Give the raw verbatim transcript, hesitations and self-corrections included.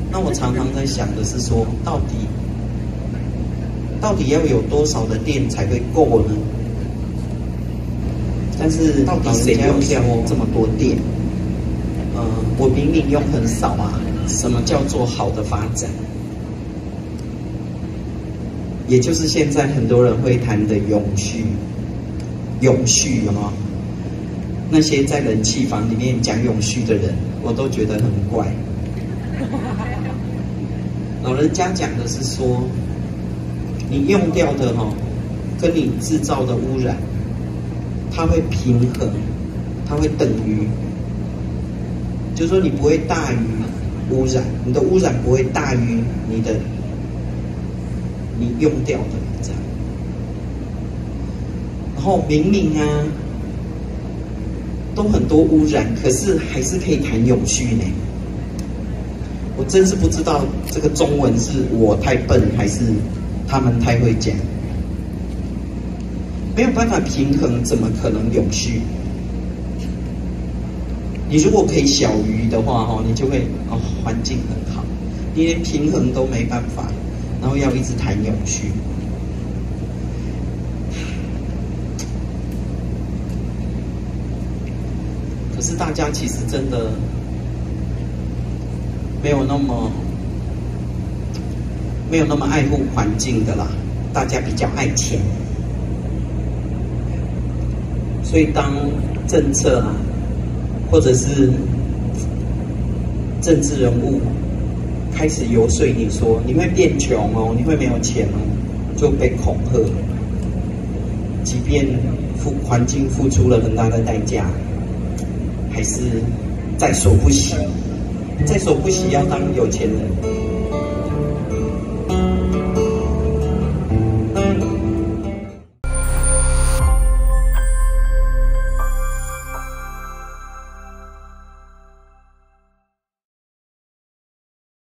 那我常常在想的是说，到底到底要有多少的电才会够呢？但是到底谁要用这么多电？呃，我明明用很少啊。什么叫做好的发展？也就是现在很多人会谈的永续，永续有吗？那些在冷气房里面讲永续的人，我都觉得很怪。老人家讲的是说，你用掉的哈、哦，跟你制造的污染，它会平衡，它会等于，就是说你不会大于污染，你的污染不会大于你的你用掉的这样。然后明明啊，都很多污染，可是还是可以谈永续呢。我真是不知道这个中文是我太笨，还是他们太会讲。没有办法平衡，怎么可能永续？你如果可以小于的话，哈，你就会哦，环境很好。你连平衡都没办法，然后要一直谈永续。可是大家其实真的没有那么没有那么爱护环境的啦，大家比较爱钱。所以当政策啊，或者是政治人物开始游说你说你会变穷哦，你会没有钱哦，就被恐吓了。即便付环境付出了很大的代价，还是在所不惜，在所不惜要当有钱人。